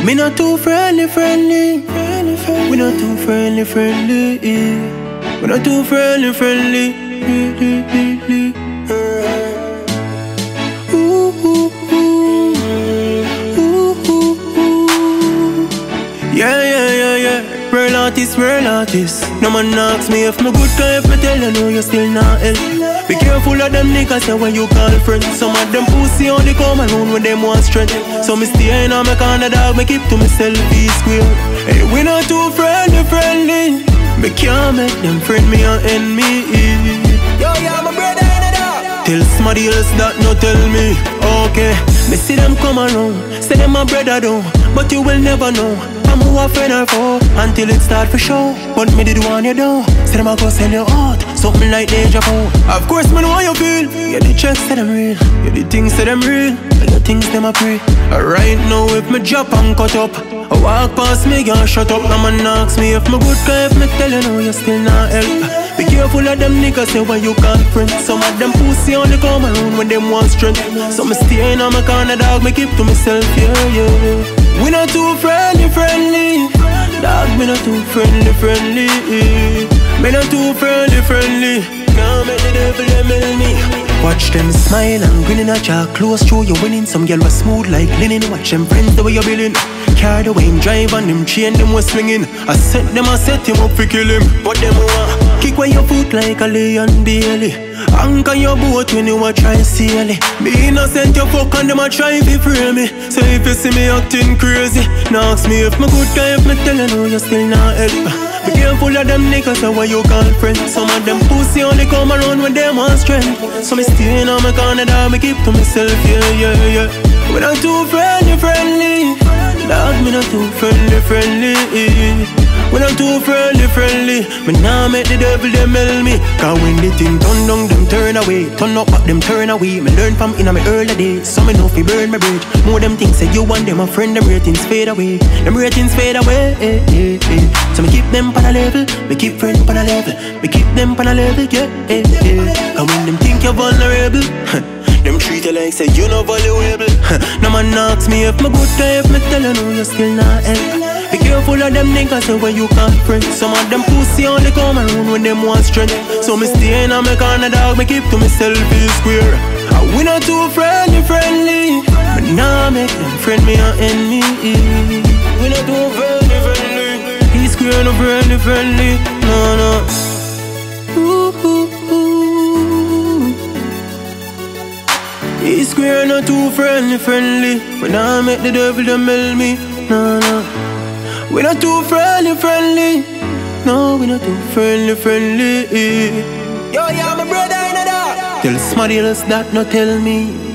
Me not too friendly. We not too friendly. We not too friendly. Yeah. Real artist. No man asks me if me good, cause if me tell you no, you still not help. Be careful of them niggas when you call friends. Some of them pussy only come around when them want strength. So me stay in on my corner, dog, me keep to myself, be square. Hey, we not too friendly. Me can't make them friend me or enemy. Yo, my brother in the dog. Tell somebody else that no tell me. Okay, me see them come around, say them my brother down, but you will never know I'm who a friend or foe until it start for show. But me did want you down, say them I go sell your heart, something like deja vu. Of course me know how you feel. Yeah, the checks say them real, yeah, the things say them real, and the things them a pray. Right now if me drop and cut up, I walk past me and shut up. No man ask me if me good, cause if me tell you no, you still not help. Be careful of them niggas say when you call friends. Some of them pussy only come around when them want strength. So me stay in on my corner, dog, me keep to myself, yeah. We not too friendly. Dog, me not too friendly. Me not too friendly. Now make the devil them tell me. Watch them smile and grinning at ya. Close through you winning. Some girl was smooth like linen. Watch them friends the way you billing. Car the way him drive and him chain them was swinging. I set him up for kill him. But them want kick where your foot like a lion daily. Anchor your boat when you a try sail it. Be innocent you fuck and them a try to free me. So if you see me acting crazy, now ask me if me good guy. If me tell you no, you still not help. Be careful of them niggas and what you call friends. Some of them pussy only come around when they want strength. So me stay in on my corner, dog, me keep to myself, yeah. We not too friendly. Dog, me not too friendly. We not too friendly. Me nah make the devil them tell me. Cause when the thing turn down, them turn away. Turn up back, them turn away. Me learn from in my early days. So me know fi burn my bridge. More them things say you and them a friend. Them ratings fade away. So me keep them pan a level. Me keep friends pan a level. Me keep them pan a level, yeah. And when them think you're vulnerable, them treat you like say you no valuable. No man asks me if me good guy. If me tell you no, you still not help. Be careful of them niggas when you call friends. Some of them pussy only come around when them want strength. So me stay in on my corner, dog, me keep to myself, be square. We not too friendly. But now make them friend me or enemy. We not too friendly. Be square, no friendly. No. Be square, not too friendly. But now make the devil them tell me. No. We not too friendly. No, we not too friendly. Yo, my brother in the dark. Tell somebody else that no tell me.